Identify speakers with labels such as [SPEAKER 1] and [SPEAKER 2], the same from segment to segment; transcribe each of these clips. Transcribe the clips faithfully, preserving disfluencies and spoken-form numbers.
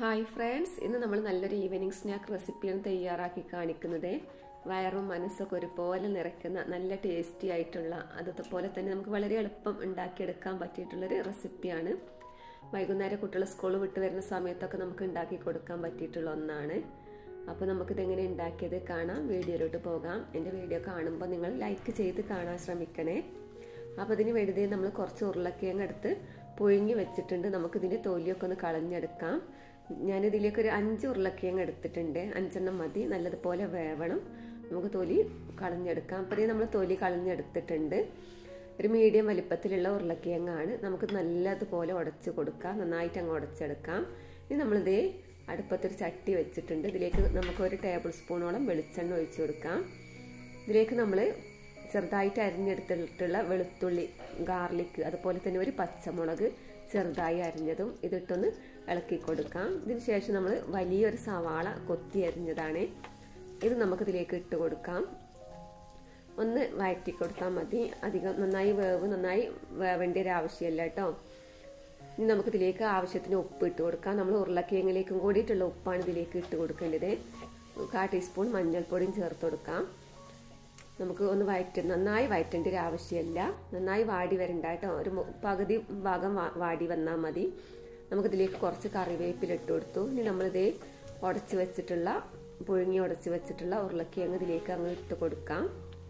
[SPEAKER 1] Hi friends, ഇന്ന് നമ്മൾ നല്ലൊരു ഈവനിങ് സ്നാക്ക് റെസിപ്പിയാണ് തയ്യാറാക്കി കാണിക്കുന്നത്. വയറും മനസ്സൊക്കെ ഒരുപോലെ നിറയ്ക്കുന്ന നല്ല ടേസ്റ്റി ആയിട്ടുള്ള, അതുപോലെ തന്നെ നമുക്ക് വളരെ എളുപ്പം ഉണ്ടാക്കിയെടുക്കാൻ പറ്റിയിട്ടുള്ളൊരു റെസിപ്പിയാണ്. വൈകുന്നേരം കുട്ടികൾ സ്കൂൾ വിട്ട് വരുന്ന സമയത്തൊക്കെ നമുക്ക് ഉണ്ടാക്കി കൊടുക്കാൻ പറ്റിയിട്ടുള്ള ഒന്നാണ്. അപ്പോൾ നമുക്കിതെങ്ങനെ ഉണ്ടാക്കിയത് കാണാം. വീഡിയോയിലോട്ട് പോകാം. എൻ്റെ വീഡിയോ കാണുമ്പോൾ നിങ്ങൾ ലൈക്ക് ചെയ്ത് കാണാൻ ശ്രമിക്കണേ. അപ്പോൾ ഇതിന് വേണ്ടി നമ്മൾ കുറച്ച് ഉരുളക്കിഴങ്ങ് എടുത്ത് പുഴുങ്ങി വെച്ചിട്ടുണ്ട്. നമുക്കിതിൻ്റെ തൊലിയൊക്കെ ഒന്ന് കളഞ്ഞെടുക്കാം. ഞാനിതിലേക്ക് ഒരു അഞ്ച് ഉരുളക്കിഴങ്ങ് എടുത്തിട്ടുണ്ട്. അഞ്ചെണ്ണം മതി. നല്ലതുപോലെ വേവണം. നമുക്ക് തൊലി കളഞ്ഞെടുക്കാം. അപ്പോൾ ഇത് നമ്മൾ തൊലി കളഞ്ഞെടുത്തിട്ടുണ്ട്. ഒരു മീഡിയം വലിപ്പത്തിലുള്ള ഉരുളക്കിഴങ്ങാണ്. നമുക്ക് നല്ലതുപോലെ ഉടച്ച് കൊടുക്കാം. നന്നായിട്ട് അങ്ങ് ഉടച്ചെടുക്കാം. ഇനി നമ്മളിതേ അടുപ്പത്തൊരു ചട്ടി വെച്ചിട്ടുണ്ട്. ഇതിലേക്ക് നമുക്ക് ഒരു ടേബിൾ സ്പൂണോളം വെളിച്ചെണ്ണ ഒഴിച്ചു കൊടുക്കാം. ഇതിലേക്ക് നമ്മൾ ചെറുതായിട്ട് അരിഞ്ഞെടുത്തിട്ടുള്ള വെളുത്തുള്ളി, ഗാർലിക്, അതുപോലെ തന്നെ ഒരു പച്ചമുളക് ചെറുതായി അരിഞ്ഞതും ഇതിട്ടൊന്ന് ഇളക്കി കൊടുക്കാം. ഇതിന് ശേഷം നമ്മൾ വലിയൊരു സവാള കൊത്തി അരിഞ്ഞതാണ്. ഇത് നമുക്കിതിലേക്ക് ഇട്ട് കൊടുക്കാം. ഒന്ന് വഴറ്റി കൊടുത്താൽ മതി. അധികം നന്നായി വേവ് നന്നായി വേവേണ്ട ഒരു ആവശ്യമില്ല കേട്ടോ. ഇനി നമുക്കിതിലേക്ക് ആവശ്യത്തിന് ഉപ്പ് ഇട്ട് കൊടുക്കാം. നമ്മൾ ഉരുളക്കിഴങ്ങിലേക്കും കൂടിയിട്ടുള്ള ഉപ്പാണ് ഇതിലേക്ക് ഇട്ട് കൊടുക്കേണ്ടത്. കാ ടീസ്പൂൺ മഞ്ഞൾപ്പൊടിയും ചേർത്ത് കൊടുക്കാം. നമുക്ക് ഒന്ന് വഴറ്റ നന്നായി വഴറ്റേണ്ട ഒരു ആവശ്യമില്ല. നന്നായി വാടി വരണ്ട കേട്ടോ. ഒരു പകുതി ഭാഗം വാടി വന്നാൽ മതി. നമുക്കിതിലേക്ക് കുറച്ച് കറിവേപ്പില ഇട്ട് കൊടുത്തു. ഇനി നമ്മളിത് ഉടച്ച് വെച്ചിട്ടുള്ള പുഴുങ്ങി ഉടച്ച് വെച്ചിട്ടുള്ള ഉരുളക്കിഴങ്ങ് ഇതിലേക്ക് അങ്ങ് ഇട്ട് കൊടുക്കാം.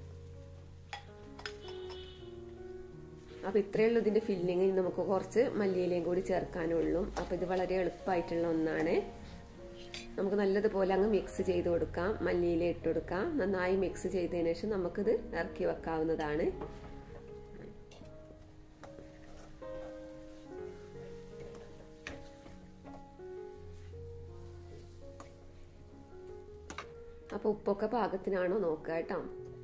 [SPEAKER 1] അപ്പം ഇത്രയേ ഉള്ളൂ ഇതിൻ്റെ ഫില്ലിങ്. നമുക്ക് കുറച്ച് മല്ലിയിലയും കൂടി ചേർക്കാനുള്ളൂ. അപ്പം ഇത് വളരെ എളുപ്പമായിട്ടുള്ള ഒന്നാണ്. നമുക്ക് നല്ലതുപോലെ അങ്ങ് മിക്സ് ചെയ്ത് കൊടുക്കാം. മല്ലിയില ഇട്ട് കൊടുക്കാം. നന്നായി മിക്സ് ചെയ്തതിനു ശേഷം നമുക്കിത് ഇറക്കി വെക്കാവുന്നതാണ്. അപ്പൊ ഉപ്പൊക്കെ പാകത്തിനാണോ നോക്കുക കേട്ടോ.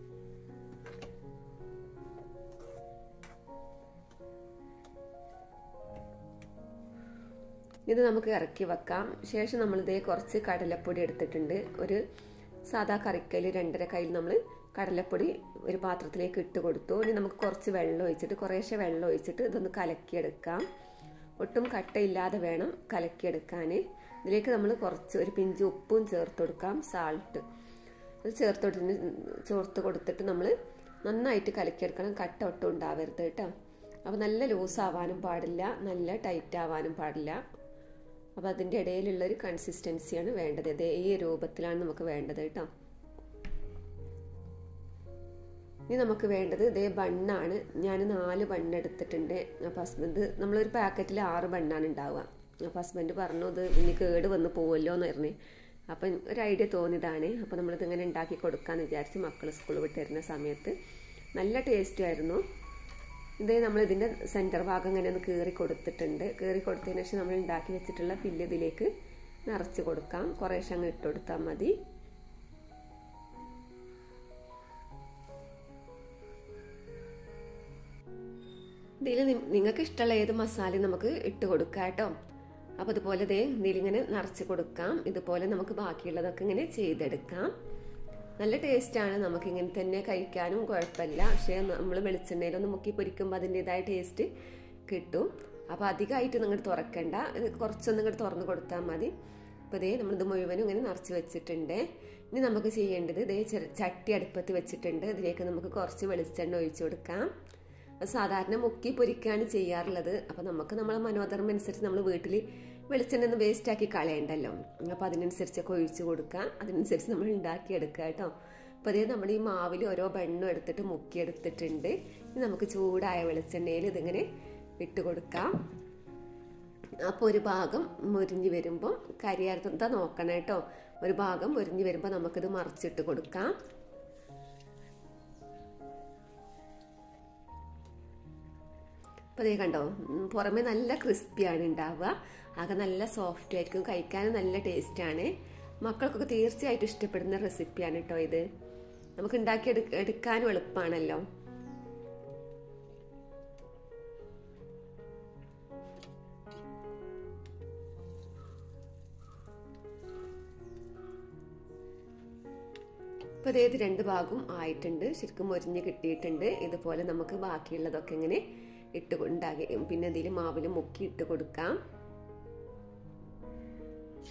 [SPEAKER 1] ഇത് നമുക്ക് ഇറക്കി വെക്കാം. ശേഷം നമ്മളിതേ കുറച്ച് കടലപ്പൊടി എടുത്തിട്ടുണ്ട്. ഒരു സാധാ കറിക്കയിൽ രണ്ടര കയ്യിൽ നമ്മൾ കടലപ്പൊടി ഒരു പാത്രത്തിലേക്ക് ഇട്ട് കൊടുത്തു. ഇനി നമുക്ക് കുറച്ച് വെള്ളം ഒഴിച്ചിട്ട് കുറേശ്ശെ വെള്ളം ഒഴിച്ചിട്ട് ഇതൊന്ന് കലക്കിയെടുക്കാം. ഒട്ടും കട്ടയില്ലാതെ വേണം കലക്കിയെടുക്കാൻ. ഇതിലേക്ക് നമ്മൾ കുറച്ച് ഒരു പിഞ്ച് ഉപ്പും ചേർത്ത് കൊടുക്കാം. സാൾട്ട് അത് ചേർത്ത് ചേർത്ത് കൊടുത്തിട്ട് നമ്മൾ നന്നായിട്ട് കലക്കിയെടുക്കണം. കട്ട ഒട്ടും ഉണ്ടാവരുത് കേട്ടോ. അപ്പോൾ നല്ല ലൂസ് ആവാനും പാടില്ല, നല്ല ടൈറ്റ് ആവാനും പാടില്ല. അപ്പോൾ അതിൻ്റെ ഇടയിലുള്ളൊരു കൺസിസ്റ്റൻസിയാണ് വേണ്ടത്. അതേ ഈ രൂപത്തിലാണ് നമുക്ക് വേണ്ടത് കേട്ടോ. ഇനി നമുക്ക് വേണ്ടത് ഇതേ ബണ്ണാണ്. ഞാൻ നാല് ബണ്ണ് എടുത്തിട്ടുണ്ട്. അപ്പോൾ ഹസ്ബൻഡ് നമ്മളൊരു പാക്കറ്റിൽ ആറ് ബണ്ണാണ് ഉണ്ടാവുക. അപ്പോൾ ഹസ്ബൻഡ് പറഞ്ഞു ഇത് ഇനി കേട് വന്ന് പോവല്ലോ എന്ന് പറഞ്ഞേ. അപ്പം ഒരു ഐഡിയ തോന്നിയതാണ്. അപ്പോൾ നമ്മളിത് ഇങ്ങനെ ഉണ്ടാക്കി കൊടുക്കാമെന്ന് വിചാരിച്ച് മക്കൾ സ്കൂൾ വിട്ട് വരുന്ന സമയത്ത്. നല്ല ടേസ്റ്റും ആയിരുന്നു. ഇത് നമ്മൾ ഇതിൻ്റെ സെൻറ്റർ ഭാഗം ഇങ്ങനെ ഒന്ന് കീറി കൊടുത്തിട്ടുണ്ട്. കീറി കൊടുത്തതിന് ശേഷം നമ്മൾ ഉണ്ടാക്കി വെച്ചിട്ടുള്ള ഫില്ല് ഇതിലേക്ക് നിറച്ച് കൊടുക്കാം. കുറേശ്ശെ അങ്ങ് ഇട്ട് കൊടുത്താൽ മതി. ഇതിൽ നിങ്ങൾക്ക് ഇഷ്ടമുള്ള ഏത് മസാലയും നമുക്ക് ഇട്ട് കൊടുക്കാം കേട്ടോ. അപ്പോൾ അതുപോലെ ദേ ഇതിലിങ്ങനെ നിറച്ച് കൊടുക്കാം. ഇതുപോലെ നമുക്ക് ബാക്കിയുള്ളതൊക്കെ ഇങ്ങനെ ചെയ്തെടുക്കാം. നല്ല ടേസ്റ്റാണ്. നമുക്കിങ്ങനെ തന്നെ കഴിക്കാനും കുഴപ്പമില്ല. പക്ഷേ നമ്മൾ വെളിച്ചെണ്ണയിലൊന്ന് മുക്കി പൊരിക്കുമ്പോൾ അതിൻ്റെതായ ടേസ്റ്റ് കിട്ടും. അപ്പോൾ അധികമായിട്ട് നിങ്ങൾ തുറക്കണ്ട. ഇത് കുറച്ചൊന്നും ഇങ്ങോട്ട് തുറന്ന് കൊടുത്താൽ മതി. അപ്പോൾ ഇതേ നമ്മളിത് മുഴുവനും ഇങ്ങനെ നിറച്ച് വെച്ചിട്ടുണ്ട്. ഇനി നമുക്ക് ചെയ്യേണ്ടത് ഇതേ ചട്ടി അടുപ്പത്ത് വെച്ചിട്ടുണ്ട്. ഇതിലേക്ക് നമുക്ക് കുറച്ച് വെളിച്ചെണ്ണ ഒഴിച്ചു കൊടുക്കാം. സാധാരണ മുക്കി പൊരിക്കാണ് ചെയ്യാറുള്ളത്. അപ്പോൾ നമുക്ക് നമ്മളെ മനോധർമ്മം അനുസരിച്ച് നമ്മൾ വീട്ടിൽ വെളിച്ചെണ്ണ ഒന്ന് വേസ്റ്റ് ആക്കി കളയണ്ടല്ലോ. അപ്പോൾ അതിനനുസരിച്ചൊക്കെ ഒഴിച്ചു കൊടുക്കാം. അതിനനുസരിച്ച് നമ്മൾ ഉണ്ടാക്കിയെടുക്കുക കേട്ടോ. അപ്പോൾ അതേ നമ്മൾ ഈ മാവിൽ ഓരോ ബണ്ണും എടുത്തിട്ട് മുക്കിയെടുത്തിട്ടുണ്ട്. ഇനി നമുക്ക് ചൂടായ വെളിച്ചെണ്ണയിൽ ഇതിങ്ങനെ ഇട്ട് കൊടുക്കാം. അപ്പോൾ ഒരു ഭാഗം മുരിഞ്ഞ് വരുമ്പം കരിയാർത്ത നോക്കണം കേട്ടോ. ഒരു ഭാഗം മുരിഞ്ഞ് വരുമ്പോൾ നമുക്കിത് മറിച്ചിട്ട് കൊടുക്കാം. അപ്പോൾ അതേ കണ്ടോ, പുറമെ നല്ല ക്രിസ്പിയാണ് ഉണ്ടാവുക. ആകെ നല്ല സോഫ്റ്റ് ആയിരിക്കും. കഴിക്കാനും നല്ല ടേസ്റ്റാണ്. മക്കൾക്കൊക്കെ തീർച്ചയായിട്ടും ഇഷ്ടപ്പെടുന്ന റെസിപ്പിയാണ് കേട്ടോ ഇത്. നമുക്ക് ഉണ്ടാക്കി എടു എടുക്കാനും എളുപ്പമാണല്ലോ. അപ്പോൾ അതേത് രണ്ട് ഭാഗവും ആയിട്ടുണ്ട്. ശരിക്കും മൊരിഞ്ഞ് കിട്ടിയിട്ടുണ്ട്. ഇതുപോലെ നമുക്ക് ബാക്കിയുള്ളതൊക്കെ ഇങ്ങനെ ഇട്ട് ഉണ്ടാക്കി പിന്നെ ഇതിൽ മാവിൽ മുക്കി ഇട്ട് കൊടുക്കാം.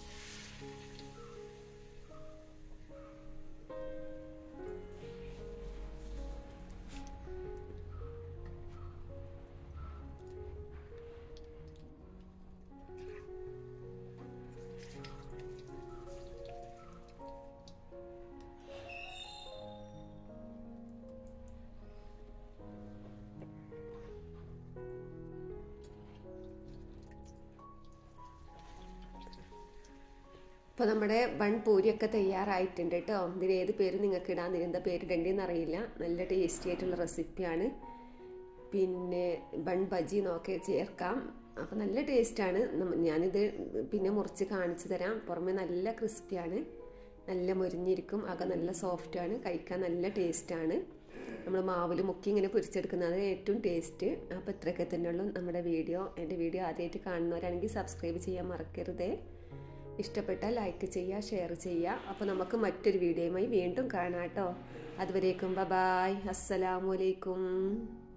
[SPEAKER 1] അപ്പോൾ നമ്മുടെ ബൺ പൂരിയൊക്കെ തയ്യാറായിട്ടുണ്ട് കേട്ടോ. ഇതിന് ഏത് പേര് നിങ്ങൾക്ക് ഇടാൻ, ഇതിനെന്താ പേരിടേണ്ടതെന്ന് അറിയില്ല. നല്ല ടേസ്റ്റി ആയിട്ടുള്ള റെസിപ്പിയാണ്. പിന്നെ ബൺ ബജി നോക്കി ചേർക്കാം. അപ്പോൾ നല്ല ടേസ്റ്റാണ്. ഞാനിത് പിന്നെ മുറിച്ച് കാണിച്ചു തരാം. പുറമെ നല്ല ക്രിസ്പിയാണ്, നല്ല മുരിഞ്ഞിരിക്കും, അക നല്ല സോഫ്റ്റാണ്, കഴിക്കാൻ നല്ല ടേസ്റ്റാണ്. നമ്മൾ മാവിൽ മുക്കി ഇങ്ങനെ പൊരിച്ചെടുക്കുന്നതാണ് ഏറ്റവും ടേസ്റ്റ്. അപ്പോൾ ഇത്രയൊക്കെ തന്നെയുള്ളൂ നമ്മുടെ വീഡിയോ. എൻ്റെ വീഡിയോ ആദ്യമായിട്ട് കാണുന്നവരാണെങ്കിൽ സബ്സ്ക്രൈബ് ചെയ്യാൻ മറക്കരുതേ. ഇഷ്ടപ്പെട്ടാൽ ലൈക്ക് ചെയ്യുക, ഷെയർ ചെയ്യുക. അപ്പോൾ നമുക്ക് മറ്റൊരു വീഡിയോയുമായി വീണ്ടും കാണാം കേട്ടോ. അതുവരേക്കും ബൈ, അസ്സലാമു അലൈക്കും.